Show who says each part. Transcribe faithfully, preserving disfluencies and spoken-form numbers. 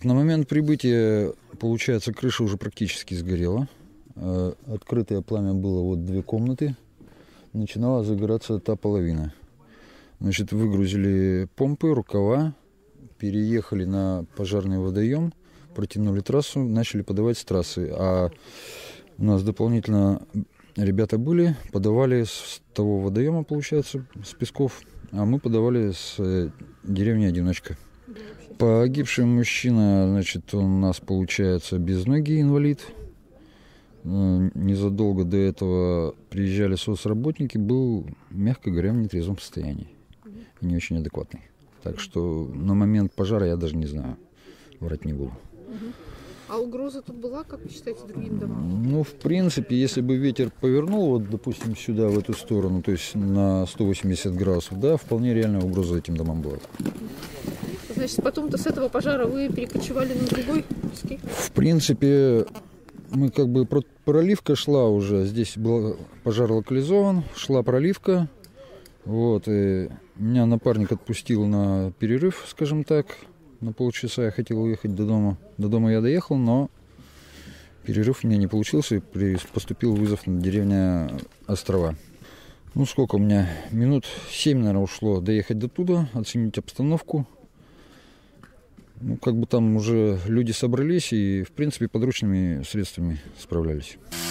Speaker 1: На момент прибытия, получается, крыша уже практически сгорела. Открытое пламя было вот две комнаты. Начинала загораться та половина. Значит, выгрузили помпы, рукава, переехали на пожарный водоем, протянули трассу, начали подавать с трассы. А у нас дополнительно ребята были, подавали с того водоема, получается, с Песков, а мы подавали с деревни Одиночка. Погибший мужчина, значит, он у нас, получается, без ноги, инвалид. Незадолго до этого приезжали соцработники, был, мягко говоря, в нетрезвом состоянии. И не очень адекватный. Так что на момент пожара я даже не знаю, врать не буду.
Speaker 2: А угроза тут была, как вы считаете, другим домам?
Speaker 1: Ну, в принципе, если бы ветер повернул, вот, допустим, сюда, в эту сторону, то есть на сто восемьдесят градусов, да, вполне реальная угроза этим домам была.
Speaker 2: Значит, потом-то с этого пожара вы перекочевали на другой Пески?
Speaker 1: В принципе, мы как бы, проливка шла уже, здесь был пожар локализован, шла проливка, вот, и меня напарник отпустил на перерыв, скажем так, на полчаса. Я хотел уехать до дома. До дома я доехал, но перерыв у меня не получился, и поступил вызов на деревню Острова. Ну, сколько у меня? Минут семь, наверное, ушло доехать до туда, оценить обстановку. Ну, как бы там уже люди собрались и, в принципе, подручными средствами справлялись.